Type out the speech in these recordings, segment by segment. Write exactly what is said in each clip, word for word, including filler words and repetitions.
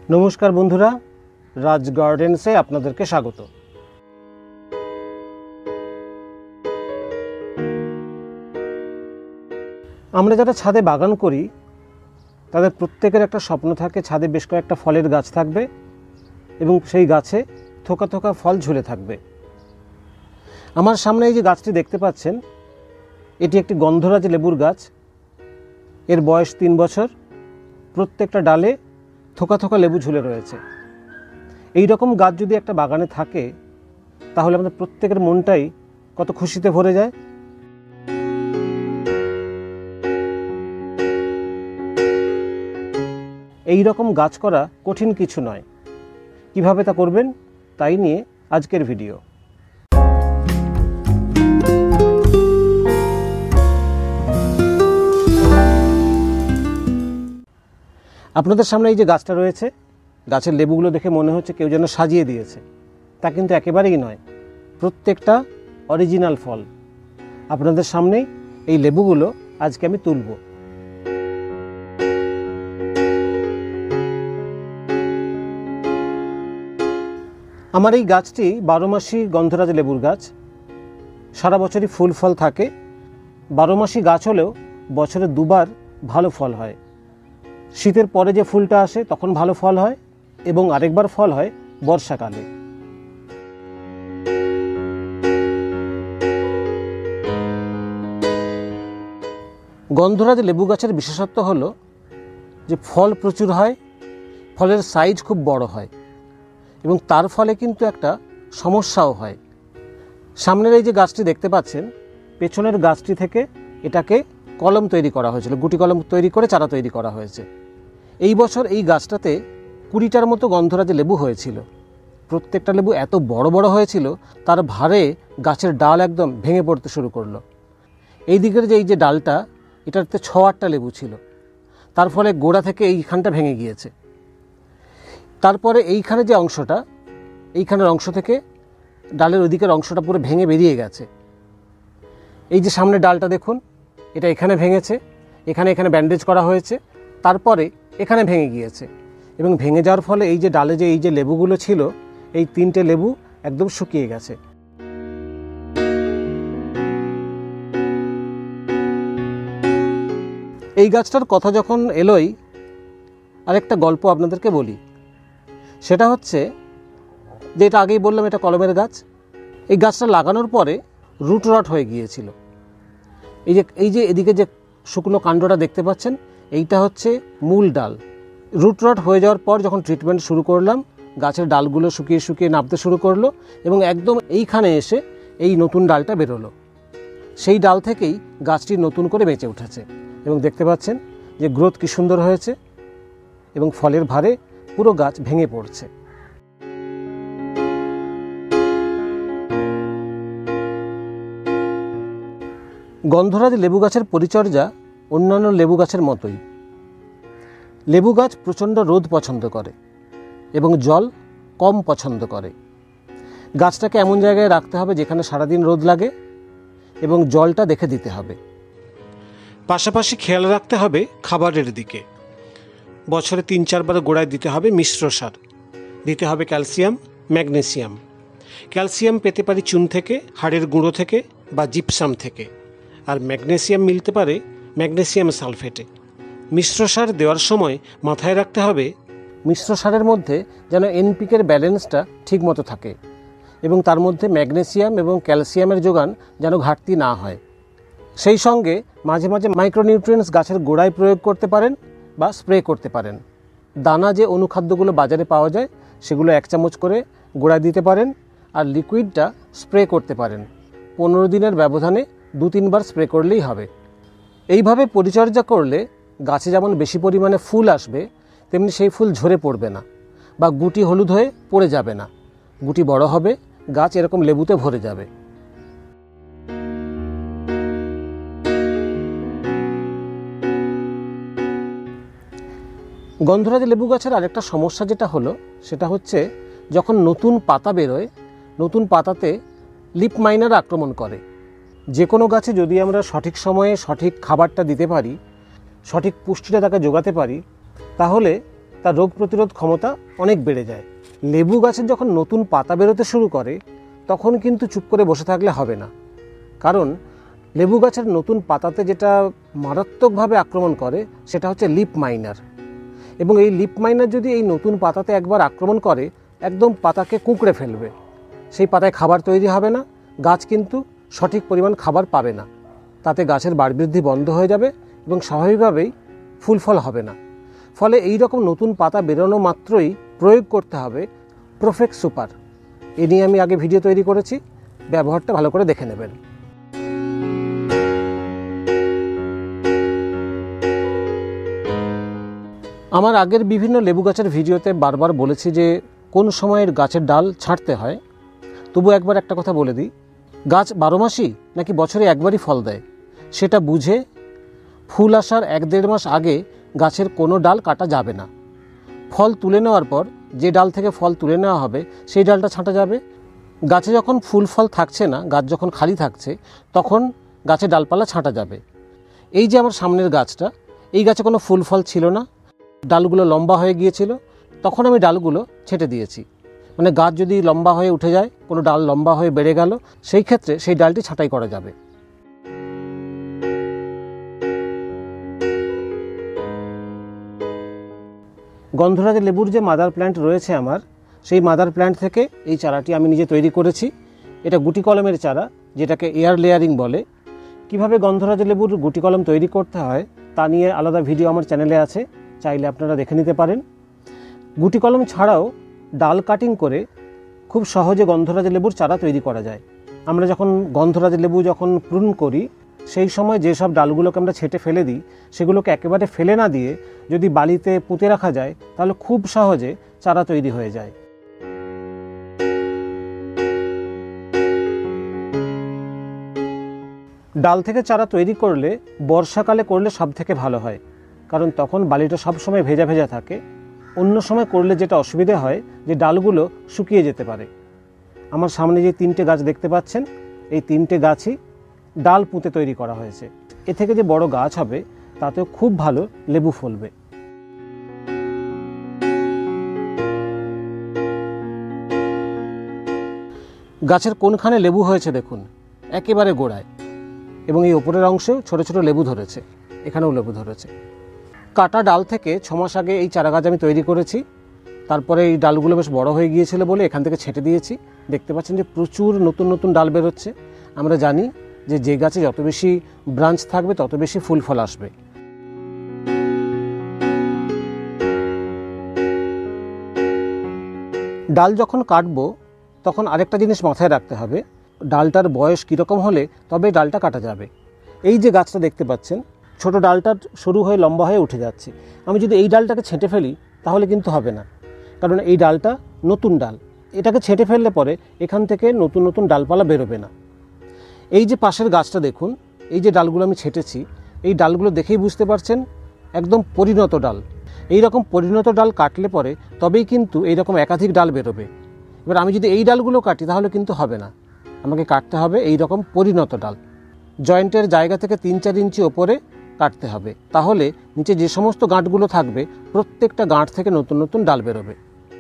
নমস্কার বন্ধুরা, রাজ গার্ডেন্সে আপনাদেরকে স্বাগত। আমরা যারা ছাদে বাগান করি তাদের প্রত্যেকের একটা স্বপ্ন থাকে ছাদে বেশ কয়েকটা ফলের গাছ থাকবে এবং সেই গাছে থোকা থোকা ফল ঝুলে থাকবে। আমার সামনে এই যে গাছটি দেখতে পাচ্ছেন, এটি একটি গন্ধরাজ লেবুর গাছ। এর বয়স তিন বছর। প্রত্যেকটা ডালে থোকা থোকা লেবু ঝুলে রয়েছে। এই রকম গাছ যদি একটা বাগানে থাকে তাহলে আমাদের প্রত্যেকের মনটাই কত খুশিতে ভরে যায়। এই রকম গাছ করা কঠিন কিছু নয়। কিভাবে তা করবেন তাই নিয়ে আজকের ভিডিও। আপনাদের সামনে এই যে গাছটা রয়েছে, গাছের লেবুগুলো দেখে মনে হচ্ছে কেউ যেন সাজিয়ে দিয়েছে। তা কিন্তু একেবারেই নয়, প্রত্যেকটা অরিজিনাল ফল। আপনাদের সামনেই এই লেবুগুলো আজকে আমি তুলব। আমার এই গাছটি বারো মাসি গন্ধরাজ লেবুর গাছ। সারা বছরই ফুল ফল থাকে। বারো মাসি গাছ হলেও বছরে দুবার ভালো ফল হয়। শীতের পরে যে ফুলটা আসে তখন ভালো ফল হয় এবং আরেকবার ফল হয় বর্ষাকালে। গন্ধরাজ লেবু গাছের বিশেষত্ব হলো যে ফল প্রচুর হয়, ফলের সাইজ খুব বড় হয় এবং তার ফলে কিন্তু একটা সমস্যাও হয়। সামনের এই যে গাছটি দেখতে পাচ্ছেন, পেছনের গাছটি থেকে এটাকে কলম তৈরি করা হয়েছিল, গুটি কলম তৈরি করে চারা তৈরি করা হয়েছে। এই বছর এই গাছটাতে কুড়িটার মতো গন্ধরাজ লেবু হয়েছিল। প্রত্যেকটা লেবু এত বড় বড় হয়েছিল, তার ভারে গাছের ডাল একদম ভেঙে পড়তে শুরু করলো। এই দিকের যে এই যে ডালটা, এটাতে ছ আটটা লেবু ছিল, তার ফলে গোড়া থেকে এইখানটা ভেঙে গিয়েছে। তারপরে এইখানে যে অংশটা, এইখানের অংশ থেকে ডালের ওদিকের অংশটা পুরো ভেঙে বেরিয়ে গেছে। এই যে সামনে ডালটা দেখুন, এটা এখানে ভেঙেছে, এখানে এখানে ব্যান্ডেজ করা হয়েছে, তারপরে এখানে ভেঙে গিয়েছে এবং ভেঙে যাওয়ার ফলে এই যে ডালে যে এই যে লেবুগুলো ছিল, এই তিনটে লেবু একদম শুকিয়ে গেছে। এই গাছটার কথা যখন এলোই, আরেকটা গল্প আপনাদেরকে বলি। সেটা হচ্ছে যে এটা আগেই বললাম, এটা কলমের গাছ। এই গাছটা লাগানোর পরে রুট রট হয়ে গিয়েছিল। এই যে এই যে এদিকে যে শুকনো কাণ্ডটা দেখতে পাচ্ছেন, এইটা হচ্ছে মূল ডাল। রুট রট হয়ে যাওয়ার পর যখন ট্রিটমেন্ট শুরু করলাম, গাছের ডালগুলো শুকিয়ে শুকিয়ে নামতে শুরু করলো এবং একদম এইখানে এসে এই নতুন ডালটা বেরোলো। সেই ডাল থেকেই গাছটি নতুন করে বেঁচে উঠেছে এবং দেখতে পাচ্ছেন যে গ্রোথ কি সুন্দর হয়েছে এবং ফলের ভারে পুরো গাছ ভেঙে পড়ছে। গন্ধরাজ লেবু গাছের পরিচর্যা অন্যান্য লেবু গাছের মতোই। লেবু গাছ প্রচণ্ড রোদ পছন্দ করে এবং জল কম পছন্দ করে। গাছটাকে এমন জায়গায় রাখতে হবে যেখানে সারাদিন রোদ লাগে এবং জলটা দেখে দিতে হবে। পাশাপাশি খেয়াল রাখতে হবে খাবারের দিকে। বছরে তিন চারবার গোড়ায় দিতে হবে মিশ্র সার, দিতে হবে ক্যালসিয়াম, ম্যাগনেসিয়াম। ক্যালসিয়াম পেতে পারি চুন থেকে, হাড়ের গুঁড়ো থেকে বা জিপসাম থেকে, আর ম্যাগনেসিয়াম মিলতে পারে ম্যাগনেসিয়াম সালফেটে। মিশ্র সার দেওয়ার সময় মাথায় রাখতে হবে মিশ্র সারের মধ্যে যেন এনপিকের ব্যালেন্সটা ঠিক মতো থাকে এবং তার মধ্যে ম্যাগনেসিয়াম এবং ক্যালসিয়ামের যোগান যেন ঘাটতি না হয়। সেই সঙ্গে মাঝে মাঝে মাইক্রোনিউট্রিয়েন্টস গাছের গোড়ায় প্রয়োগ করতে পারেন বা স্প্রে করতে পারেন। দানা যে অনুখাদ্যগুলো বাজারে পাওয়া যায় সেগুলো এক চামচ করে গোড়ায় দিতে পারেন আর লিকুইডটা স্প্রে করতে পারেন। পনেরো দিনের ব্যবধানে দু তিনবার স্প্রে করলেই হবে। এইভাবে পরিচর্যা করলে গাছে যেমন বেশি পরিমাণে ফুল আসবে, তেমনি সেই ফুল ঝরে পড়বে না বা গুটি হলুদ হয়ে পড়ে যাবে না। গুটি বড় হবে, গাছ এরকম লেবুতে ভরে যাবে। গন্ধরাজ লেবু গাছের আরেকটা সমস্যা যেটা হলো সেটা হচ্ছে যখন নতুন পাতা বেরোয়, নতুন পাতাতে লিফ মাইনার আক্রমণ করে। যে কোনো গাছে যদি আমরা সঠিক সময়ে সঠিক খাবারটা দিতে পারি, সঠিক পুষ্টিটা তাকে যোগাতে পারি, তাহলে তার রোগ প্রতিরোধ ক্ষমতা অনেক বেড়ে যায়। লেবু গাছের যখন নতুন পাতা বেরোতে শুরু করে তখন কিন্তু চুপ করে বসে থাকলে হবে না, কারণ লেবু গাছের নতুন পাতাতে যেটা মারাত্মকভাবে আক্রমণ করে সেটা হচ্ছে লিফ মাইনার। এবং এই লিফ মাইনার যদি এই নতুন পাতাতে একবার আক্রমণ করে একদম পাতাকে কুঁকড়ে ফেলবে, সেই পাতায় খাবার তৈরি হবে না, গাছ কিন্তু সঠিক পরিমাণ খাবার পাবে না, তাতে গাছের বাড় বৃদ্ধি বন্ধ হয়ে যাবে এবং স্বাভাবিকভাবেই ফুল ফল হবে না। ফলে এই রকম নতুন পাতা বেরোনো মাত্রই প্রয়োগ করতে হবে প্রোফেক্স সুপার। এ নিয়ে আমি আগে ভিডিও তৈরি করেছি, ব্যবহারটা ভালো করে দেখে নেবেন। আমার আগের বিভিন্ন লেবু গাছের ভিডিওতে বারবার বলেছি যে কোন সময়ের গাছের ডাল ছাঁটতে হয়। তবু একবার একটা কথা বলে দিই, গাছ বারো মাসই নাকি বছরে একবারই ফল দেয় সেটা বুঝে ফুল আসার এক দেড় মাস আগে গাছের কোনো ডাল কাটা যাবে না। ফল তুলে নেওয়ার পর যে ডাল থেকে ফল তুলে নেওয়া হবে সেই ডালটা ছাঁটা যাবে। গাছে যখন ফুল ফল থাকছে না, গাছ যখন খালি থাকছে, তখন গাছে ডালপালা ছাঁটা যাবে। এই যে আমার সামনের গাছটা, এই গাছে কোনো ফুল ফল ছিল না, ডালগুলো লম্বা হয়ে গিয়েছিল, তখন আমি ডালগুলো ছেঁটে দিয়েছি। মানে গাছ যদি লম্বা হয়ে উঠে যায়, কোনো ডাল লম্বা হয়ে বেড়ে গেল, সেই ক্ষেত্রে সেই ডালটি ছাঁটাই করা যাবে। গন্ধরাজ লেবুর যে মাদার প্ল্যান্ট রয়েছে আমার, সেই মাদার প্ল্যান্ট থেকে এই চারাটি আমি নিজে তৈরি করেছি। এটা গুটি কলমের চারা, যেটাকে এয়ার লেয়ারিং বলে। কিভাবে গন্ধরাজ লেবুর গুটি কলম তৈরি করতে হয় তা নিয়ে আলাদা ভিডিও আমার চ্যানেলে আছে, চাইলে আপনারা দেখে নিতে পারেন। গুটি কলম ছাড়াও ডাল কাটিং করে খুব সহজে গন্ধরাজ লেবুর চারা তৈরি করা যায়। আমরা যখন গন্ধরাজ লেবু যখন প্রুন করি সেই সময় যেসব ডালগুলোকে আমরা ছেঁটে ফেলে দিই, সেগুলোকে একেবারে ফেলে না দিয়ে যদি বালিতে পুঁতে রাখা যায় তাহলে খুব সহজে চারা তৈরি হয়ে যায়। ডাল থেকে চারা তৈরি করলে বর্ষাকালে করলে সব থেকে ভালো হয়, কারণ তখন বালিটা সবসময় ভেজা ভেজা থাকে। অন্য সময় করলে যেটা অসুবিধে হয় যে ডালগুলো শুকিয়ে যেতে পারে। আমার সামনে যে তিনটে গাছ দেখতে পাচ্ছেন, এই তিনটে গাছই ডাল পুঁতে তৈরি করা হয়েছে। এ থেকে যে বড় গাছ হবে তাতেও খুব ভালো লেবু ফলবে। গাছের কোনখানে লেবু হয়েছে দেখুন, একেবারে গোড়ায়, এবং এই ওপরের অংশেও ছোট ছোট লেবু ধরেছে, এখানেও লেবু ধরেছে। কাটা ডাল থেকে ছ মাস আগে এই চারা গাছ আমি তৈরি করেছি। তারপরে এই ডালগুলো বেশ বড় হয়ে গিয়েছিল বলে এখান থেকে ছেঁটে দিয়েছি। দেখতে পাচ্ছেন যে প্রচুর নতুন নতুন ডাল বেরোচ্ছে। আমরা জানি যে যে গাছে যত বেশি ব্রাঞ্চ থাকবে তত বেশি ফুল ফল আসবে। ডাল যখন কাটবো তখন আরেকটা জিনিস মাথায় রাখতে হবে, ডালটার বয়স কীরকম হলে তবে ডালটা কাটা যাবে। এই যে গাছটা দেখতে পাচ্ছেন, ছোট ডালটা সরু হয়ে লম্বা হয়ে উঠে যাচ্ছে। আমি যদি এই ডালটাকে ছেঁটে ফেলি তাহলে কিন্তু হবে না, কারণ এই ডালটা নতুন ডাল। এটাকে ছেঁটে ফেললে পরে এখান থেকে নতুন নতুন ডালপালা বেরোবে না। এই যে পাশের গাছটা দেখুন, এই যে ডালগুলো আমি ছেঁটেছি, এই ডালগুলো দেখেই বুঝতে পারছেন একদম পরিণত ডাল। এই রকম পরিণত ডাল কাটলে পরে তবেই কিন্তু এই রকম একাধিক ডাল বেরোবে। এবার আমি যদি এই ডালগুলো কাটি তাহলে কিন্তু হবে না, আমাকে কাটতে হবে এই রকম পরিণত ডাল। জয়েন্টের জায়গা থেকে তিন চার ইঞ্চি ওপরে কাটতে হবে, তাহলে নিচে যে সমস্ত গাঁটগুলো থাকবে প্রত্যেকটা গাঁট থেকে নতুন নতুন ডাল বেরোবে।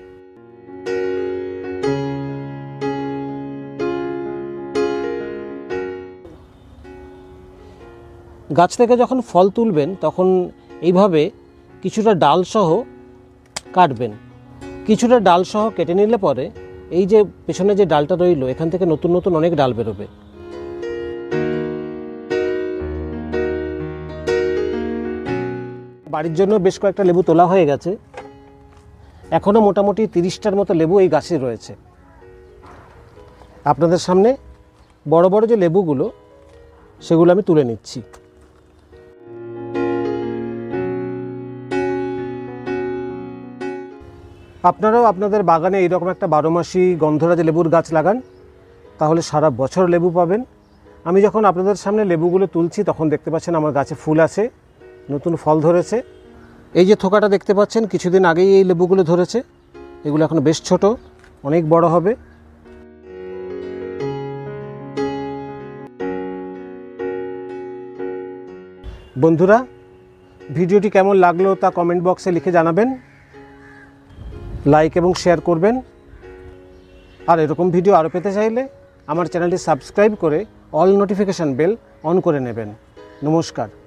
গাছ থেকে যখন ফল তুলবেন তখন এইভাবে কিছুটা ডালসহ কাটবেন। কিছুটা ডালসহ কেটে নিলে পরে এই যে পেছনে যে ডালটা রইল, এখান থেকে নতুন নতুন অনেক ডাল বেরোবে। বাড়ির জন্য বেশ কয়েকটা লেবু তোলা হয়ে গেছে। এখনও মোটামুটি তিরিশটার মতো লেবু এই গাছে রয়েছে। আপনাদের সামনে বড় বড় যে লেবুগুলো সেগুলো আমি তুলে নিচ্ছি। আপনারাও আপনাদের বাগানে এইরকম একটা বারো মাসি গন্ধরাজ লেবুর গাছ লাগান, তাহলে সারা বছর লেবু পাবেন। আমি যখন আপনাদের সামনে লেবুগুলো তুলছি তখন দেখতে পাচ্ছেন আমার গাছে ফুল আছে, নতুন ফল ধরেছে। এই যে থোকাটা দেখতে পাচ্ছেন, কিছুদিন আগেই এই লেবুগুলো ধরেছে। এগুলো এখন বেশ ছোট, অনেক বড় হবে। বন্ধুরা, ভিডিওটি কেমন লাগলো তা কমেন্ট বক্সে লিখে জানাবেন। লাইক এবং শেয়ার করবেন। আর এরকম ভিডিও আরও পেতে চাইলে আমার চ্যানেলটি সাবস্ক্রাইব করে অল নোটিফিকেশান বেল অন করে নেবেন। নমস্কার।